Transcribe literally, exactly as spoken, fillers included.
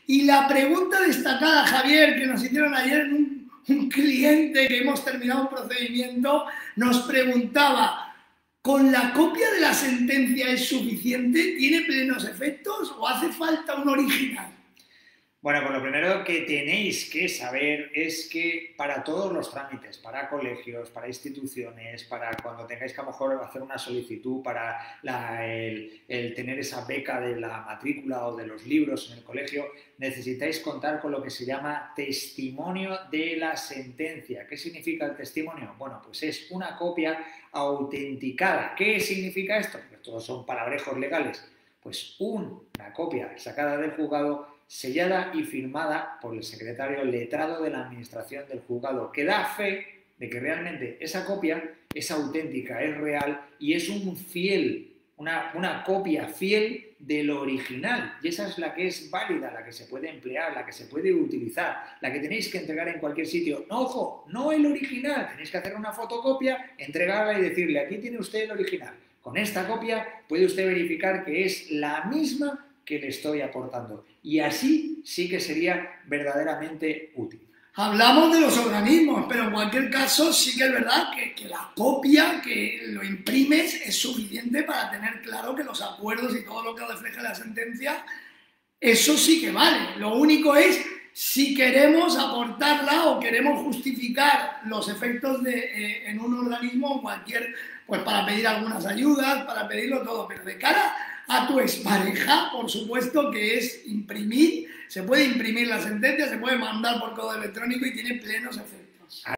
Y la pregunta destacada, Javier, que nos hicieron ayer un, un cliente que hemos terminado un procedimiento, nos preguntaba, ¿con la copia de la sentencia es suficiente? ¿Tiene plenos efectos o hace falta un original? Bueno, pues lo primero que tenéis que saber es que para todos los trámites, para colegios, para instituciones, para cuando tengáis que a lo mejor hacer una solicitud para la, el, el tener esa beca de la matrícula o de los libros en el colegio, necesitáis contar con lo que se llama testimonio de la sentencia. ¿Qué significa el testimonio? Bueno, pues es una copia autenticada. ¿Qué significa esto? Pues todos son palabrejos legales. Pues una copia sacada del juzgado, sellada y firmada por el secretario letrado de la administración del juzgado, que da fe de que realmente esa copia es auténtica, es real y es un fiel, una, una copia fiel del original. Y esa es la que es válida, la que se puede emplear, la que se puede utilizar, la que tenéis que entregar en cualquier sitio. No, ojo, no el original, tenéis que hacer una fotocopia, entregarla y decirle, aquí tiene usted el original. Con esta copia puede usted verificar que es la misma que le estoy aportando. Y así sí que sería verdaderamente útil. Hablamos de los organismos, pero en cualquier caso sí que es verdad que, que la copia que lo imprimes es suficiente para tener claro que los acuerdos y todo lo que refleja la sentencia, eso sí que vale. Lo único es si queremos aportarla o queremos justificar los efectos de, eh, en un organismo o cualquier, pues para pedir algunas ayudas, para pedirlo todo, pero de cara a tu expareja, por supuesto que es imprimir, se puede imprimir la sentencia, se puede mandar por correo electrónico y tiene plenos efectos.